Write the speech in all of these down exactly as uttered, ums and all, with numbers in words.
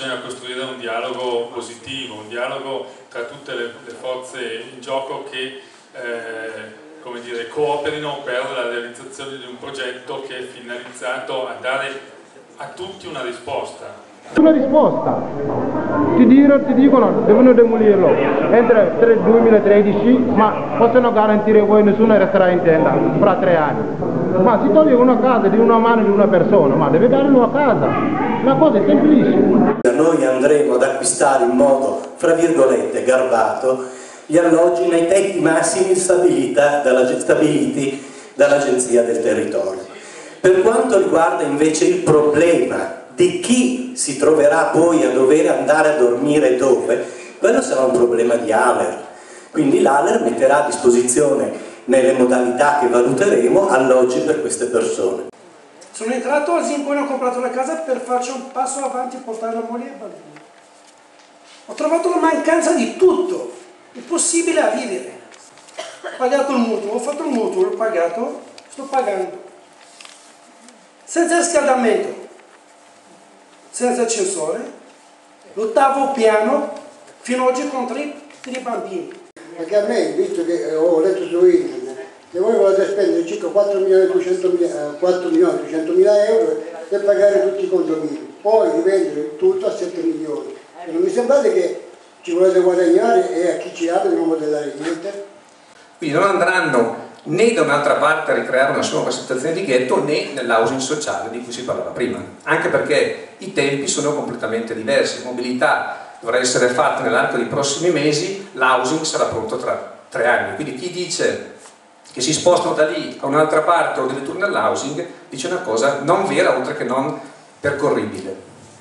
Bisogna costruire un dialogo positivo, un dialogo tra tutte le, le forze in gioco che eh, come dire, cooperino per la realizzazione di un progetto che è finalizzato a dare a tutti una risposta. Una risposta, ti, dir, ti dicono devono demolirlo entro il duemilatredici, ma possono garantire voi nessuno resterà in tenda fra tre anni. Ma si toglie una casa di una mano di una persona, ma deve dare una casa, la cosa è semplicissima. Noi andremo ad acquistare in modo, fra virgolette, garbato, gli alloggi nei tetti massimi dalla, stabiliti dall'Agenzia del Territorio. Per quanto riguarda invece il problema di chi si troverà poi a dover andare a dormire dove, quello sarà un problema di A L E R. Quindi l'A L E R metterà a disposizione, nelle modalità che valuteremo, alloggi per queste persone. Sono entrato a Zin, poi ho comprato una casa per farci un passo avanti e portare la moglie e i bambini. Ho trovato la mancanza di tutto, il possibile a vivere. Ho pagato il mutuo, ho fatto il mutuo, l'ho pagato, sto pagando. Senza riscaldamento, senza ascensore, l'ottavo piano, fino ad oggi con tre, tre bambini. Perché a me, visto che ho letto su internet, che voi volete spendere circa quattro milioni duecentomila euro per pagare tutti i condomini, poi rivendere il tutto a sette milioni. E non mi sembrate che ci volete guadagnare e a chi ci apre non modellare niente? Quindi non andranno né da un'altra parte a ricreare una nuova situazione di ghetto né nell'housing sociale di cui si parlava prima, anche perché i tempi sono completamente diversi. La mobilità dovrà essere fatta nell'arco dei prossimi mesi, l'housing sarà pronto tra tre anni, quindi chi dice che si spostano da lì a un'altra parte o addirittura nell'housing dice una cosa non vera oltre che non percorribile.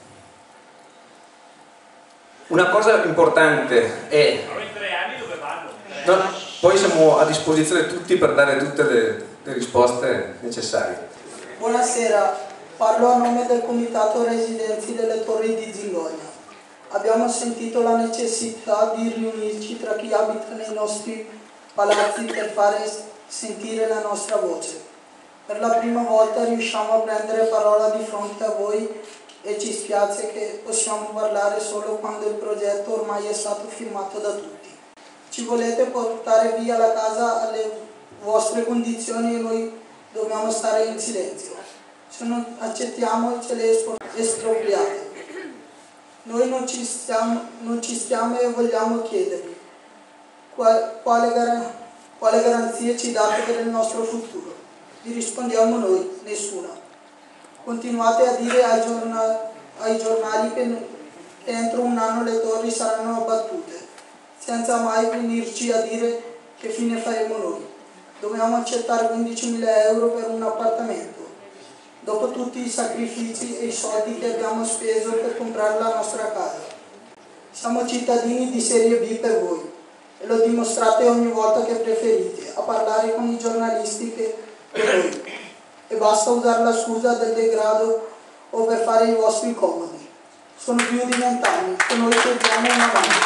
Una cosa importante è... No, poi siamo a disposizione tutti per dare tutte le, le risposte necessarie. Buonasera, parlo a nome del Comitato Residenzi delle Torri di Zingogna. Abbiamo sentito la necessità di riunirci tra chi abita nei nostri palazzi per fare sentire la nostra voce. Per la prima volta riusciamo a prendere parola di fronte a voi e ci spiace che possiamo parlare solo quando il progetto ormai è stato firmato da tutti. Ci volete portare via la casa alle vostre condizioni e noi dobbiamo stare in silenzio. Se non accettiamo ce le espropriate. Noi non ci stiamo, non ci stiamo e vogliamo chiedervi qual, quale, gar, quale garanzie ci date per il nostro futuro. Vi rispondiamo noi, nessuna. Continuate a dire ai, giornali, ai giornali che, che entro un anno le torri saranno abbattute, senza mai venirci a dire che fine faremo noi. Dobbiamo accettare quindicimila euro per un appartamento, dopo tutti i sacrifici e i soldi che abbiamo speso per comprare la nostra casa. Siamo cittadini di serie B per voi e lo dimostrate ogni volta che preferite a parlare con i giornalisti che per noi. E basta usare la scusa del degrado o per fare i vostri comodi. Sono più di vent'anni che noi chiediamo una mano,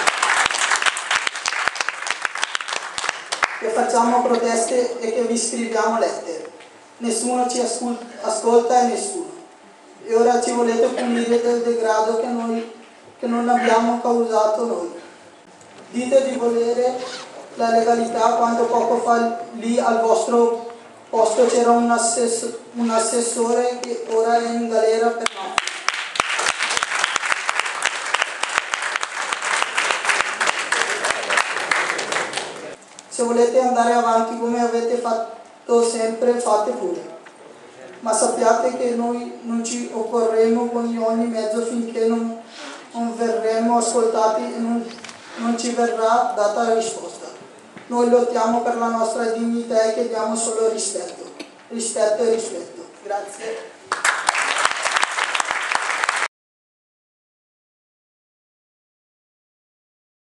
che facciamo proteste e che vi scriviamo lettere. Nessuno ci ascolta e nessuno. E ora ci volete punire del degrado che, noi, che non abbiamo causato noi. Dite di volere la legalità quando poco fa lì al vostro posto c'era un, assess un assessore che ora è in galera per noi. Se volete andare avanti come avete fatto sempre, fate pure. Ma sappiate che noi non ci opporremo con ogni mezzo finché non, non verremo ascoltati e non, non ci verrà data risposta. Noi lottiamo per la nostra dignità e chiediamo solo rispetto. Rispetto e rispetto. Grazie.